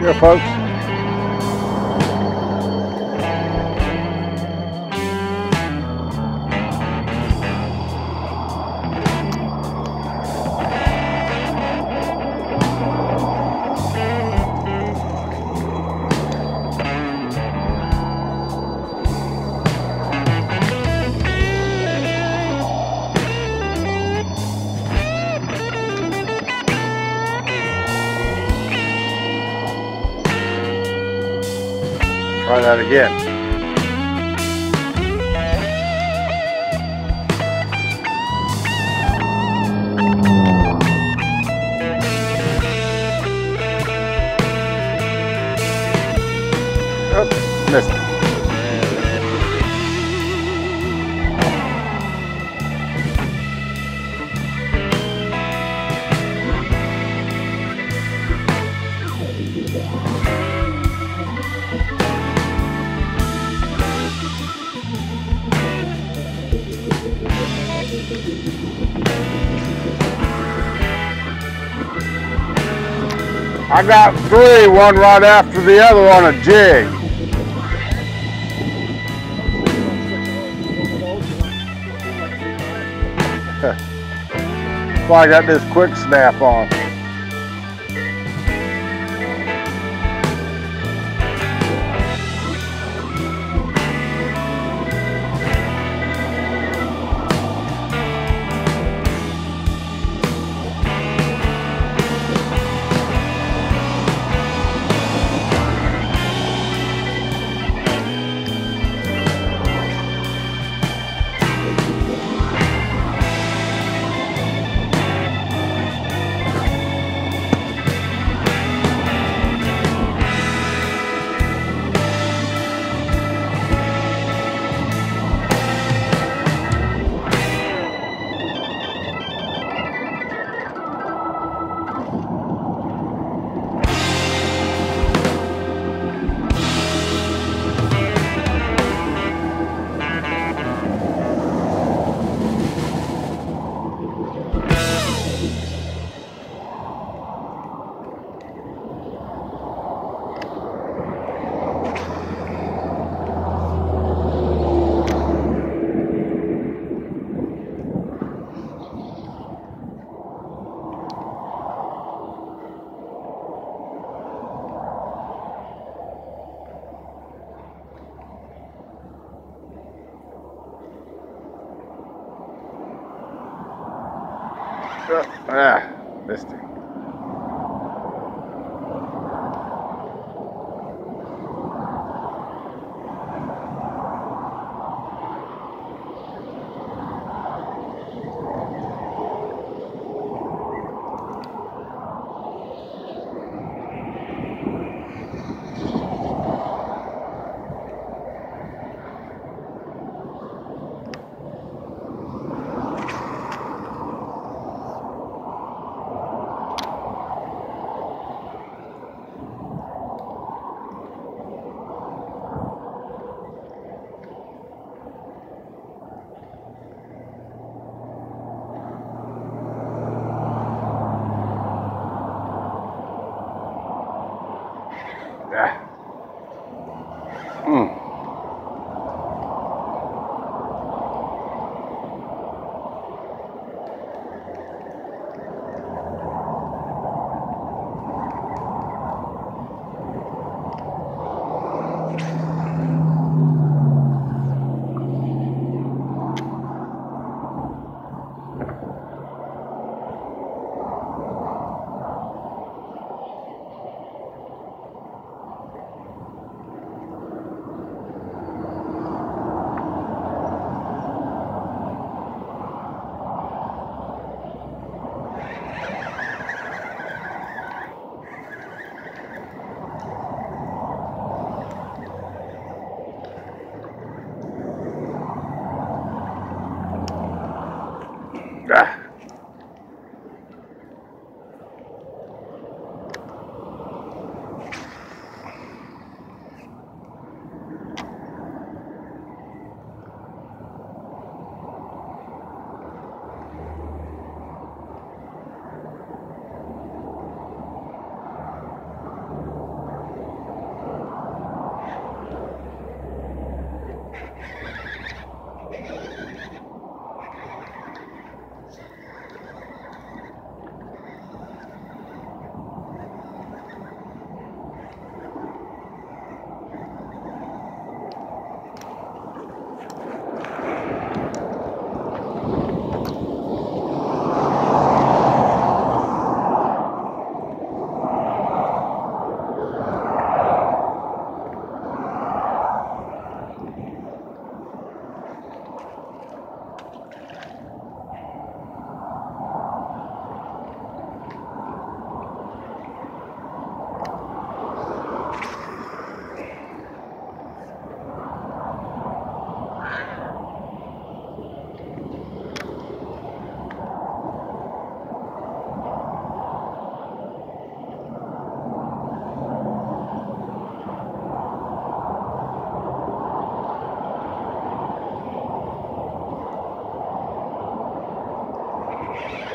Here, folks. Try that again. Oops, missed it. I got three, one right after the other on a jig. That's why I got this quick snap on. Missed it.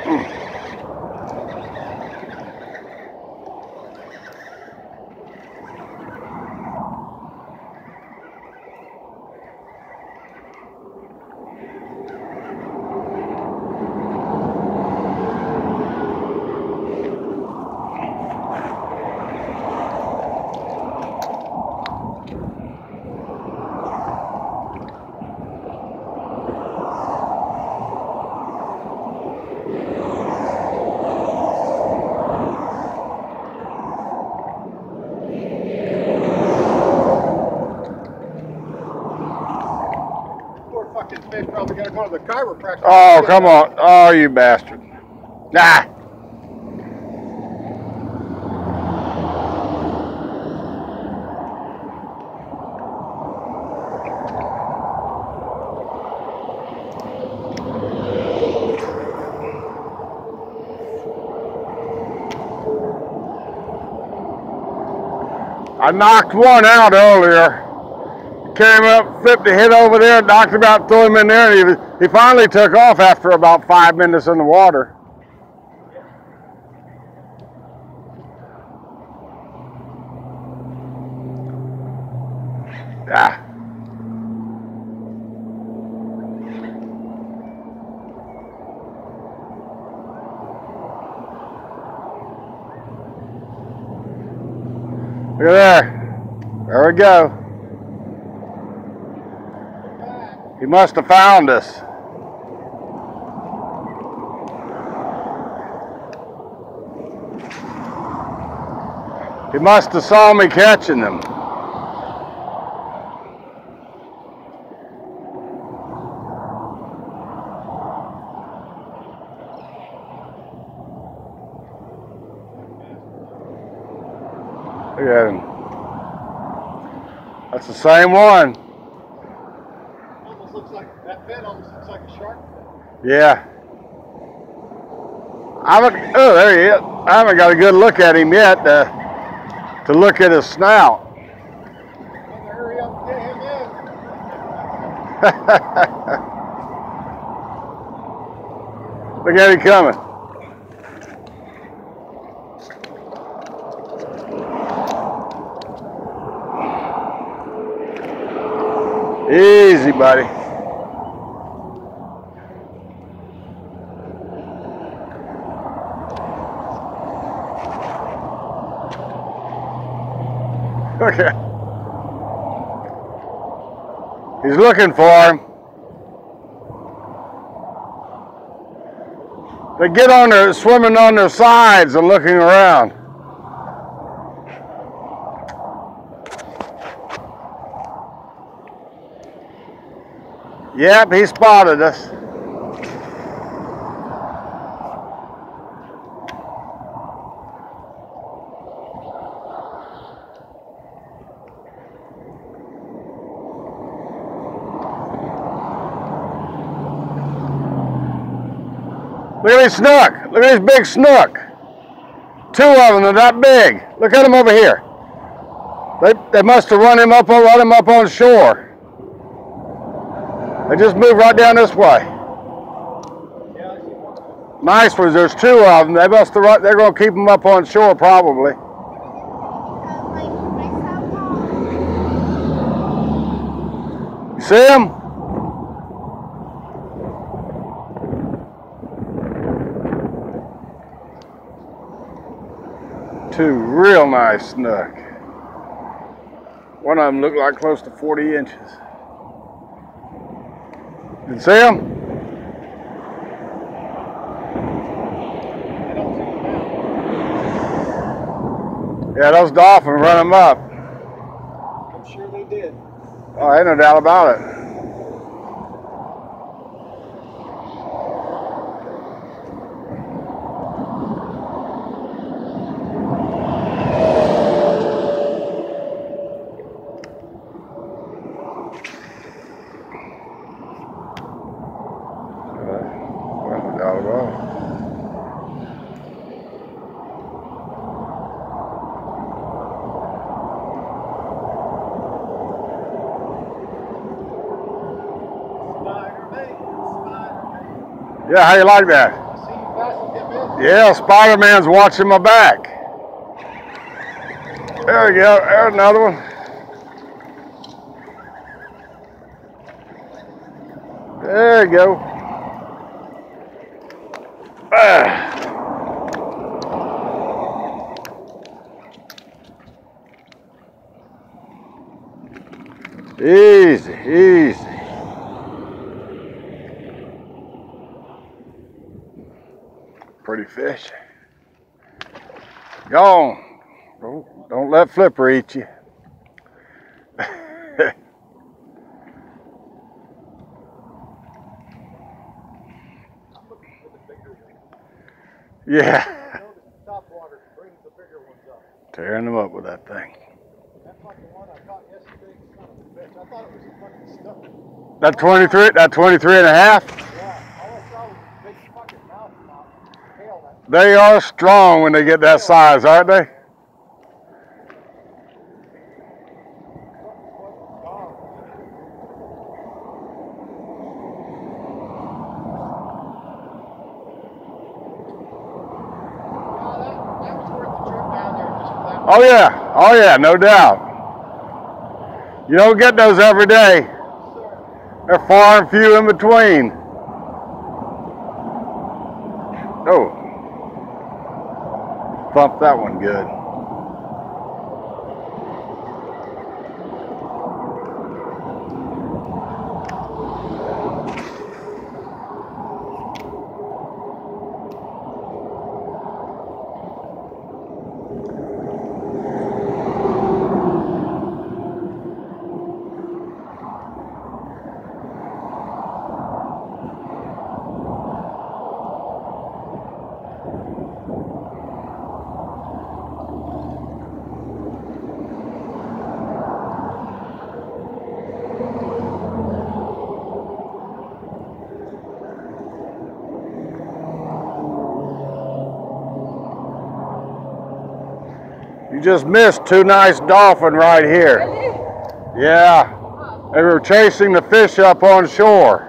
Probably gotta go to the chiropractor. Oh, come on. Oh, you bastard. Nah. I knocked one out earlier. Came up, flipped the hit over there, knocked him out, threw him in there, and he finally took off after about 5 minutes in the water. Ah. Look at there. There we go. He must have found us. He must have saw me catching them. Look at him. That's the same one. Almost looks like that fin almost looks like a shark. Yeah. Oh, there he is. I haven't got a good look at him yet to look at his snout. Hurry up and get him in. Look at him coming. Easy, buddy. Okay. He's looking for him. They get on there, swimming on their sides and looking around. Yep, he spotted us. Look at this snook. Look at this big snook. 2 of them, they're that big. Look at them over here. They must have run him up on shore. They just moved right down this way. Nice ones. There's 2 of them. They must have run. They're going to keep them up on shore probably. You see them? Two real nice snook. One of them looked like close to 40 inches. You see them? Yeah, those dolphins run them up. I'm sure they did. Oh, ain't no doubt about it. Spider-Man, Spider-Man. Yeah, how you like that? I see you Yeah, Spider-Man's watching my back. There we go. There's another one. There you go. Easy, easy. Pretty fish. Go on. Don't let Flipper eat you. Yeah. Top water brings the bigger ones up. Tearing them up with that thing. That's like the one I caught yesterday. Son of a bitch. I thought it was a fucking stuff. That 23, that 23 and a half? Yeah. All I saw was a big fucking mouth tail. They are strong when they get that size, aren't they? Oh yeah, no doubt. You don't get those every day. They're far and few in between. Oh, bumped that one good. You just missed two nice dolphin right here. Yeah, they were chasing the fish up on shore.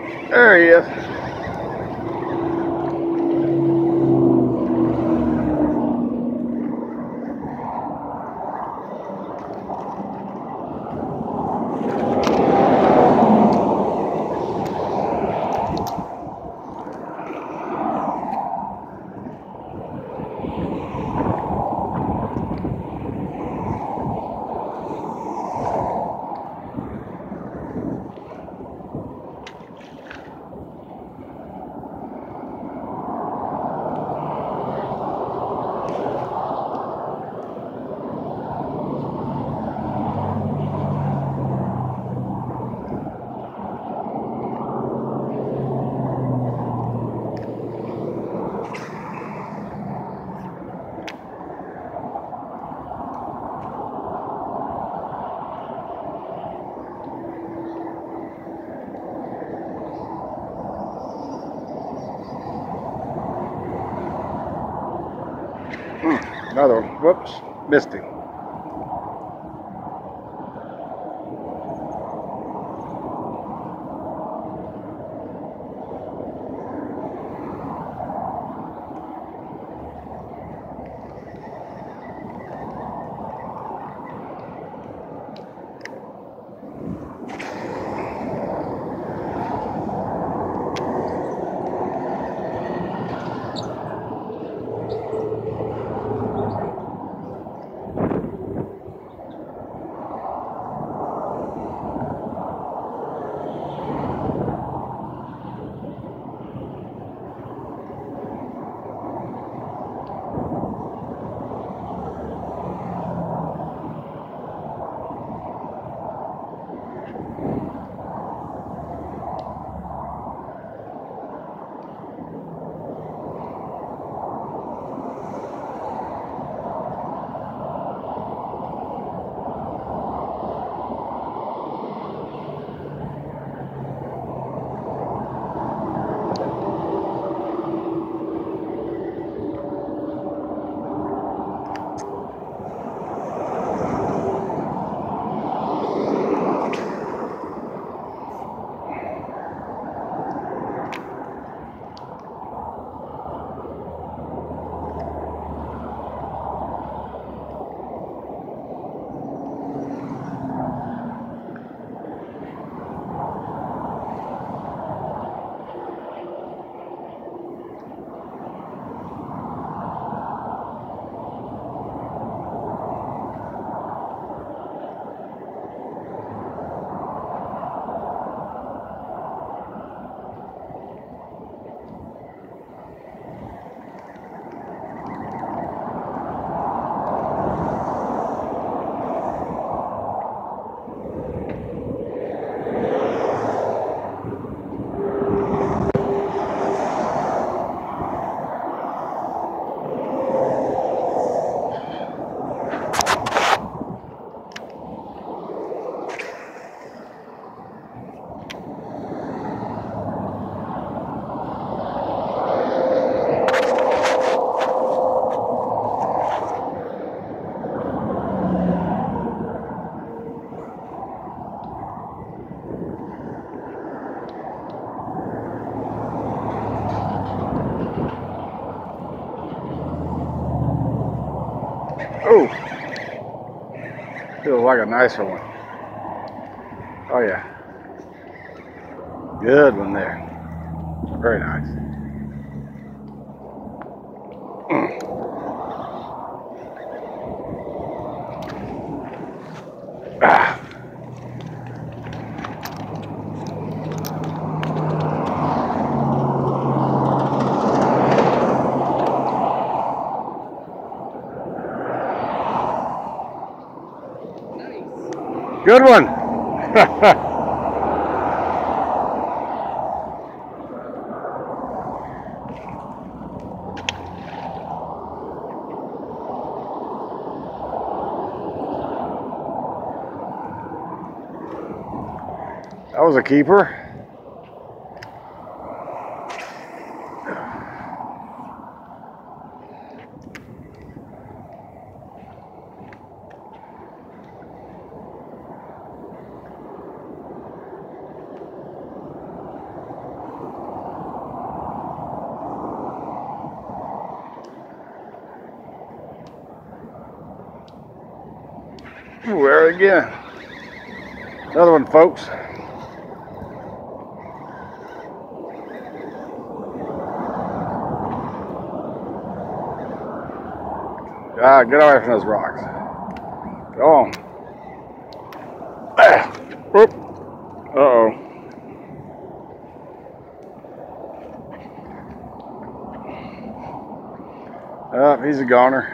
There he is. Another one. Whoops, missed him. Oh, feels like a nicer one. Oh yeah, good one there. Very nice. Ah. Good one. That was a keeper. Ooh, there again. Another one, folks. Ah, get away from those rocks. Go on. Ah. Whoop. Uh-oh. Oh, he's a goner.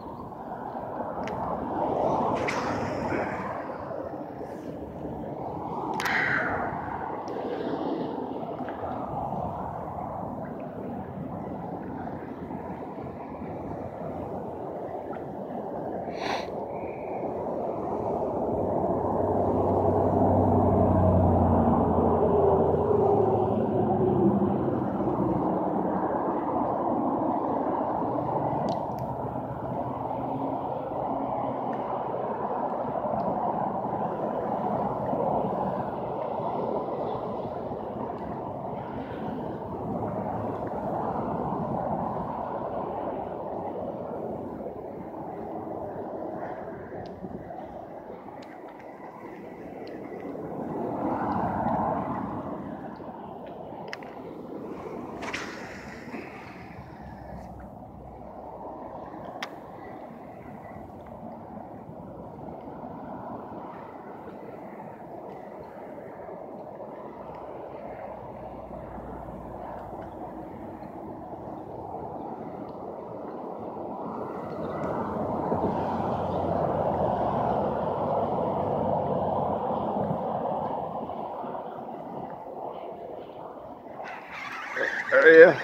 There he is.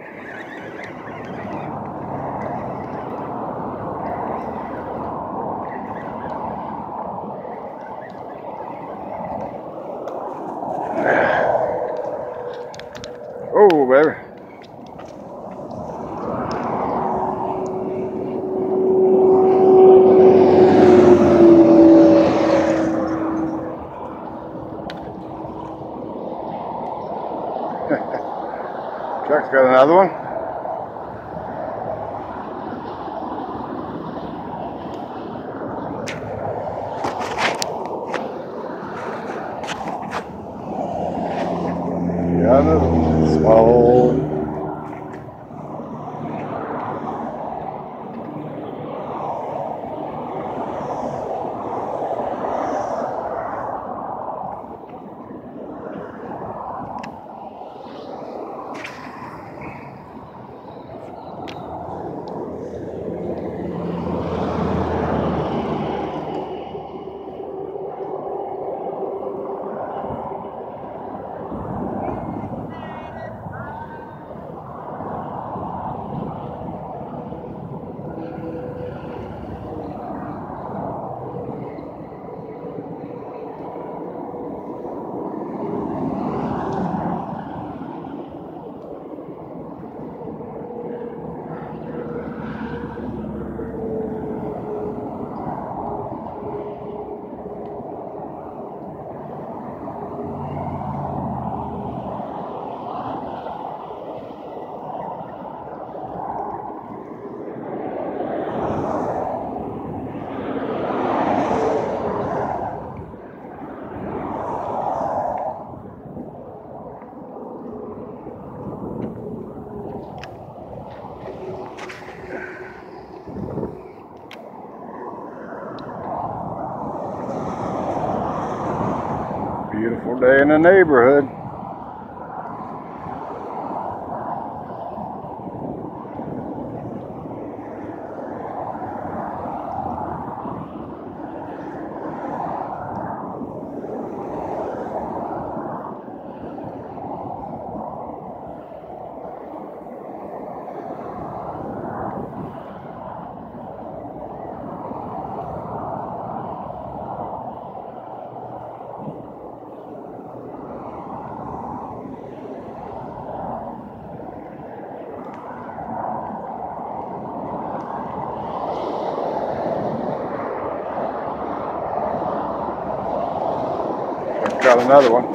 Oh, baby. Chuck's got another one. Got another one. Small one. Beautiful day in the neighborhood. Got another one.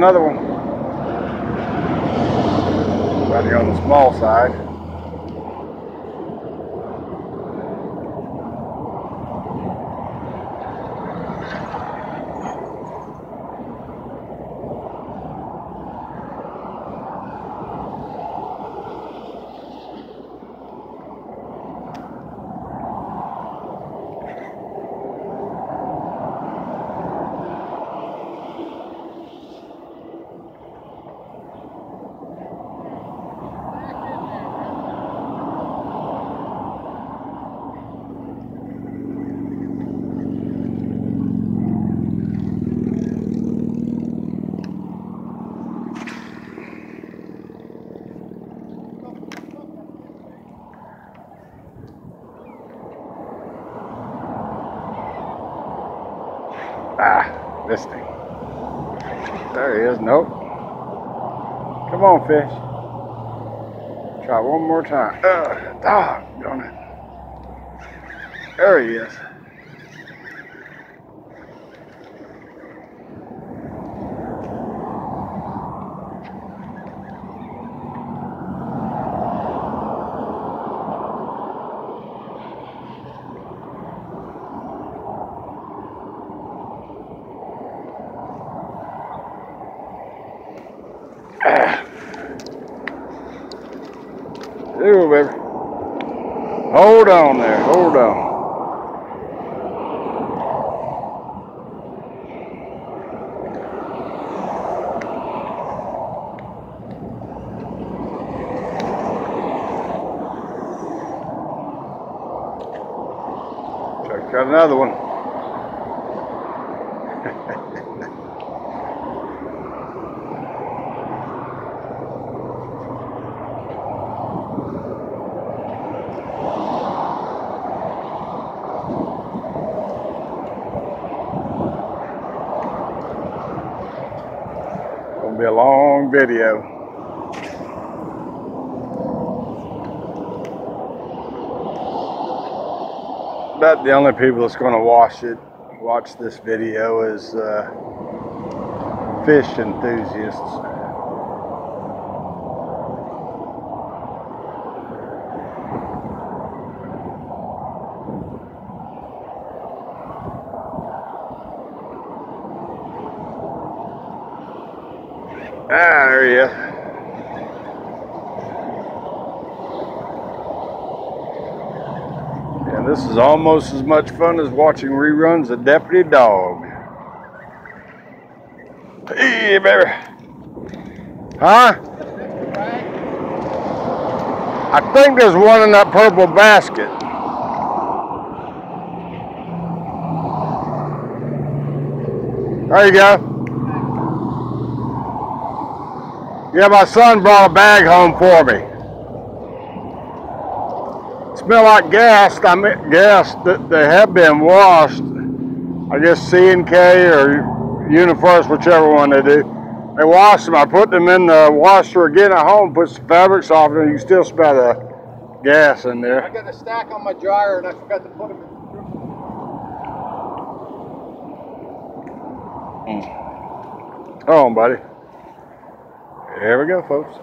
another one. Right here on the small side. Ah, this thing. There he is. Nope. Come on, fish. Try one more time. Doggone it. There he is. Ooh, baby. Hold on there. Hold on. Got another one. Gonna be a long video. About the only people that's going to watch this video is fish enthusiasts. Ah, there he is. This is almost as much fun as watching reruns of Deputy Dog. Hey, baby. Huh? I think there's one in that purple basket. There you go. Yeah, my son brought a bag home for me. Smell like gas. I mean, gas that they have been washed. I guess C&K or Universe, whichever one they do. They wash them. I put them in the washer again at home, put some fabrics off it, and you can still smell the gas in there. I got a stack on my dryer and I forgot to put them in. Hold on, buddy. There we go, folks.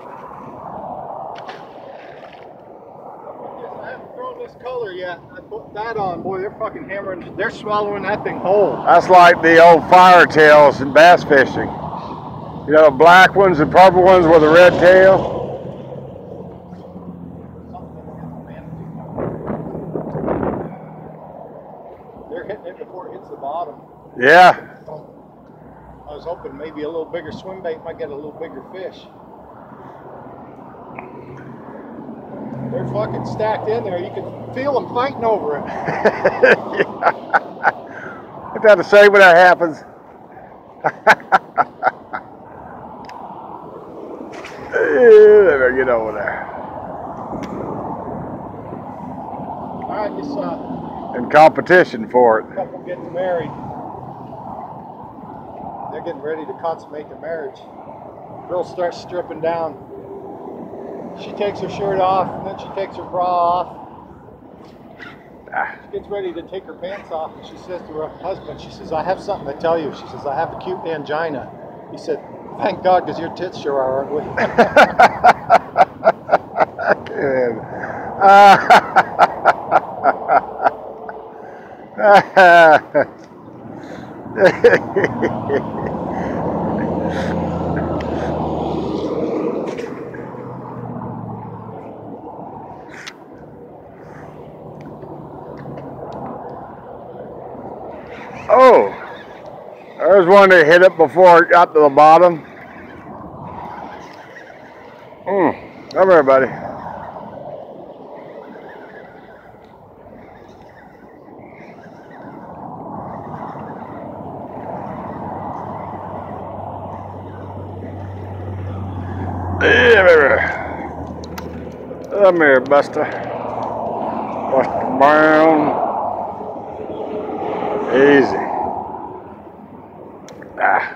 This color yet. I put that on. Boy, they're fucking hammering. They're swallowing that thing whole. That's like the old fire tails in bass fishing. You know, the black ones and purple ones with a red tail. They're hitting it before it hits the bottom. Yeah. I was hoping maybe a little bigger swim bait might get a little bigger fish. They're fucking stacked in there. You can feel them fighting over it. Yeah. I got to say when that happens. Let me get over there. All right, this in competition for it. couple getting married. They're getting ready to consummate their marriage. Girl starts stripping down. She takes her shirt off, and then she takes her bra off. She gets ready to take her pants off, and she says to her husband, she says, I have something to tell you. She says, I have acute angina. He said, Thank God, because your tits sure are ugly. Oh, there's one that hit it before it got to the bottom. Come here, buddy. Come here, Buster. Buster Brown. Easy. Ah.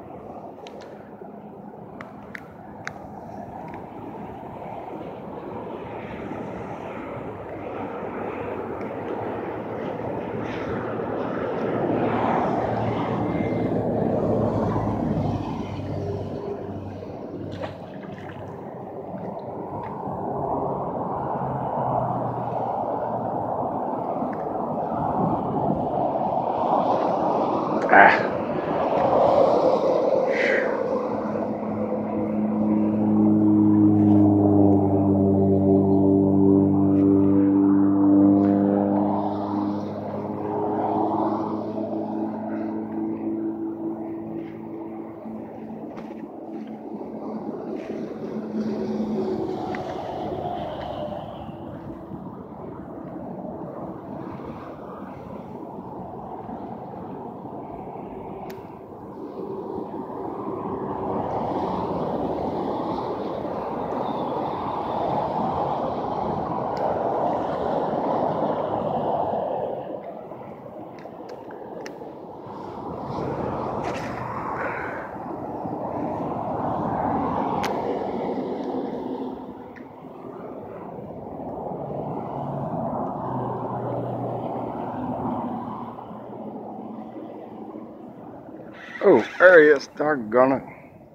Oh, there he is. Doggone it.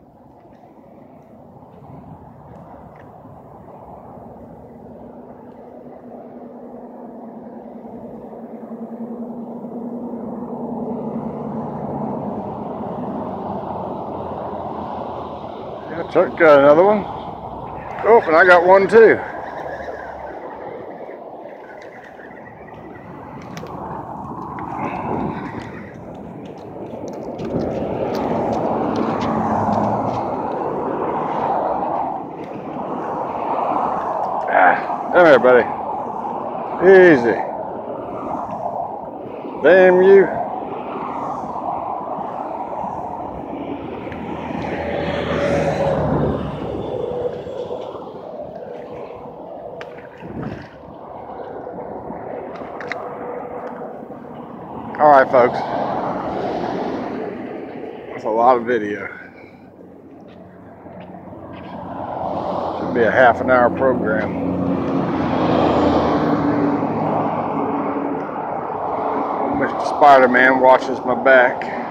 Yeah, Chuck got another one. Oh, and I got one too. Come here, buddy. Easy. Damn you. All right, folks. That's a lot of video. Should be a half-an-hour program. Mr. Spider-Man watches my back.